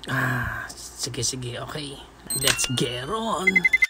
Sige, okay. Let's get on.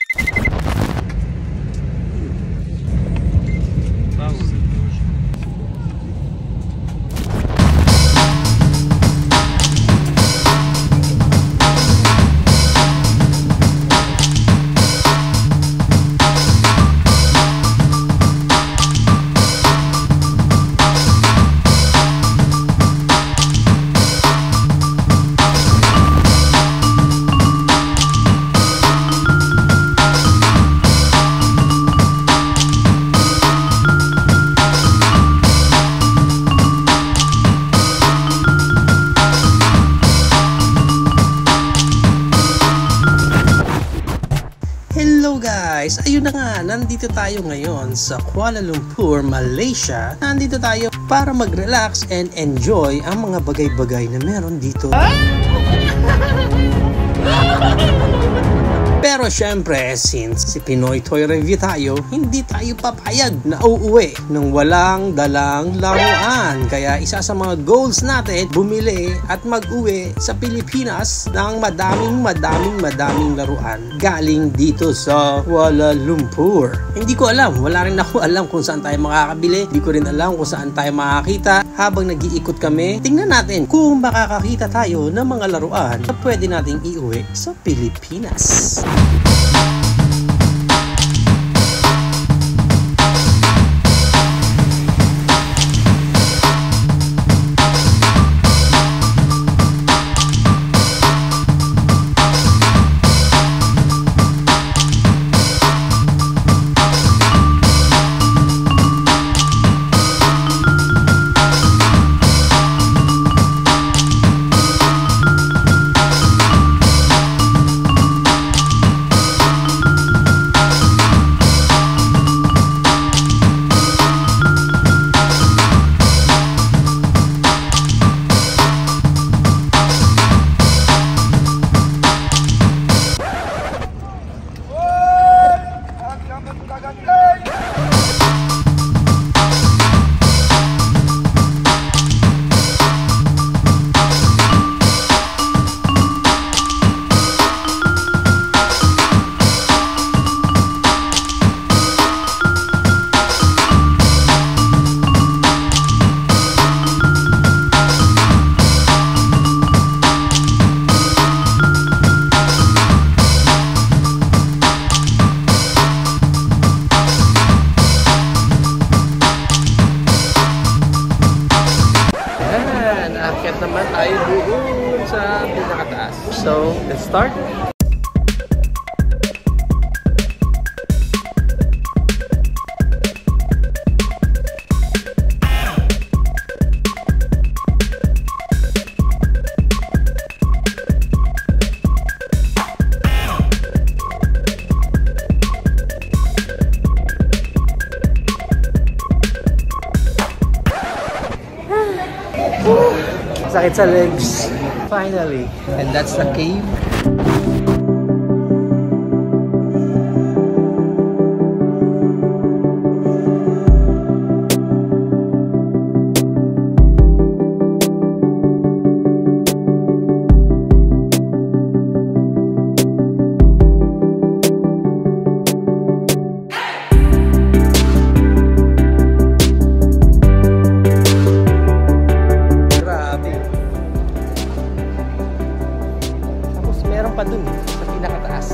Guys, ayun na nga, nandito tayo ngayon sa Kuala Lumpur, Malaysia. Nandito tayo para mag-relax and enjoy ang mga bagay-bagay na meron dito. Pero syempre, since si Pinoy Toy Review tayo, hindi tayo papayag na uuwi ng walang dalang laruan. Kaya isa sa mga goals natin, bumili at mag-uwi sa Pilipinas ng madaming laruan galing dito sa Kuala Lumpur. Hindi ko alam, wala rin ako alam kung saan tayo makakabili. Hindi ko rin alam kung saan tayo makakita. Habang nag-iikot kami, tingnan natin kung makakakita tayo ng mga laruan na pwede nating iuwi sa Pilipinas. Aakyat naman tayo doon sa pinakataas. So, let's start. Sakit sa legs. Finally. And that's the cave. Pa dun sa pinakataas.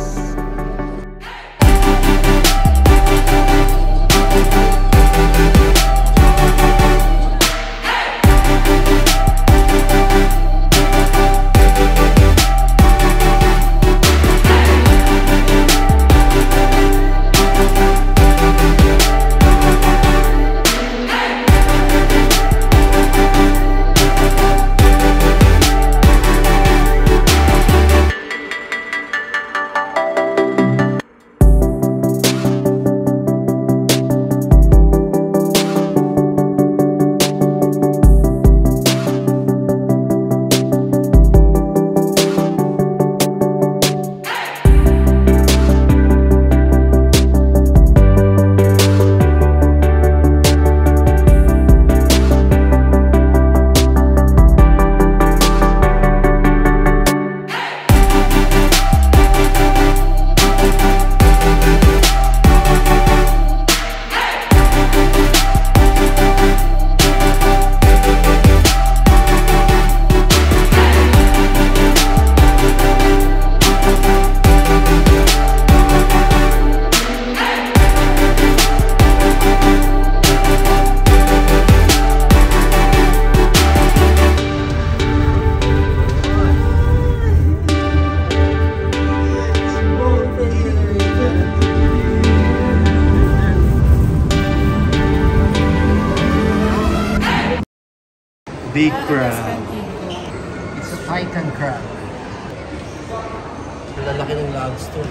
Big crab. It's a Titan crab. Lalaki ng lobster.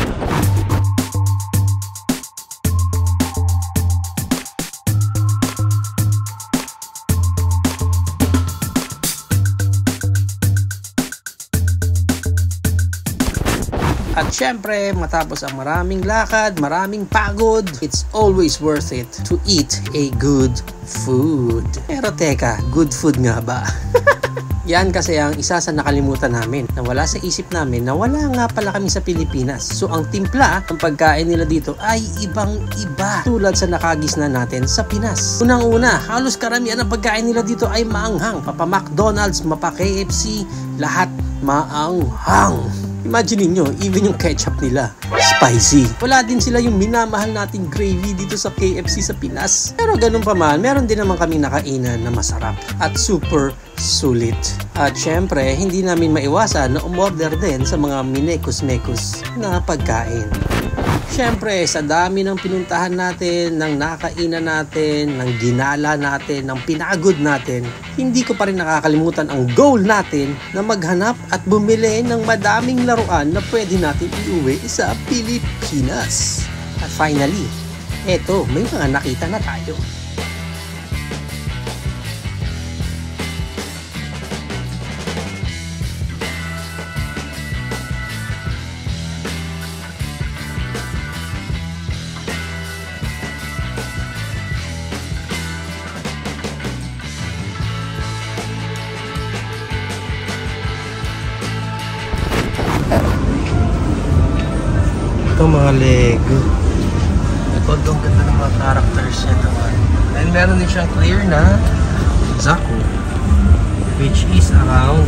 At syempre, matapos ang maraming lakad, maraming pagod, it's always worth it to eat a good food. Pero teka, good food nga ba? Yan kasi ang isa sa nakalimutan namin na wala sa isip namin na wala nga pala kami sa Pilipinas. So ang timpla, ang pagkain nila dito ay ibang-iba tulad sa nakagisna natin sa Pinas. Unang-una, halos karamihan ng pagkain nila dito ay maanghang. Mapa McDonald's, mapa KFC, lahat maanghang. Imagine niyo, even yung ketchup nila, spicy. Wala din sila yung minamahal nating gravy dito sa KFC sa Pinas. Pero ganun pa man, meron din naman kaming nakainan na masarap at super sulit. At syempre, hindi namin maiwasan na umorder din sa mga minekos-mekos na pagkain. Syempre, sa dami ng pinuntahan natin, ng nakainan natin, ng ginala natin, ng pinagod natin, hindi ko pa rin nakakalimutan ang goal natin na maghanap at bumili ng madaming laruan na pwede natin iuwi sa Pilipinas. At finally, eto, may mga nakita na tayo. Ito mga Lego. Ito ang ganda ng mga characters niya naman. And meron din siyang clear na Zaku, which is around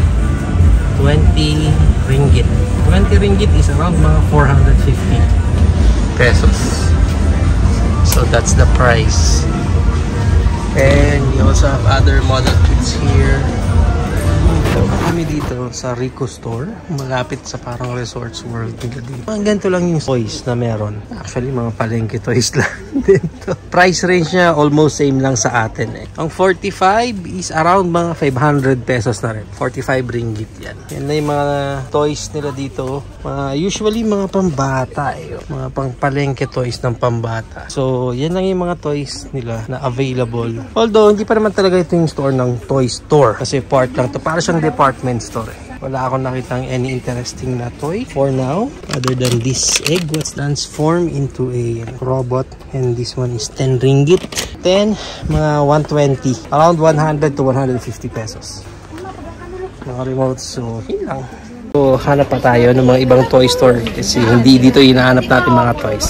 20 ringgit. 20 ringgit is around mga 450 pesos. So that's the price. And you also have other model kits here. Kami dito sa Rico Store, malapit sa parang Resorts World nila dito. Ang ganito lang yung toys na meron. Actually, mga palengke toys lang dito. Price range niya almost same lang sa atin eh. Ang 45 is around mga 500 pesos na rin. 45 ringgit yan. Yan na yung mga toys nila dito. Usually mga pambata eh. Mga pang palengke toys ng pambata. So, yan lang yung mga toys nila na available. Although, hindi pa naman talaga ito yung store ng toy store. Kasi part lang to. Para siyang department store eh. Wala akong nakitang any interesting na toy for now other than this egg which transform into a robot, and this one is 10 ringgit. Then mga 120, around 100 to 150 pesos mga remote. So yun lang. So hanap pa tayo ng mga ibang toy store kasi hindi dito hinahanap natin mga toys.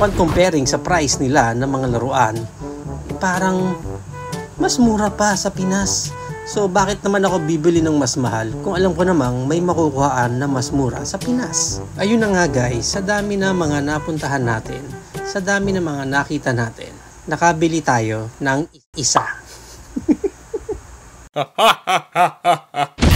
upon comparing sa price nila ng mga laruan, parang mas mura pa sa Pinas. So bakit naman ako bibili ng mas mahal kung alam ko namang may makukuhaan na mas mura sa Pinas? Ayun na nga guys, sa dami na mga napuntahan natin, sa dami na mga nakita natin, nakabili tayo ng isa.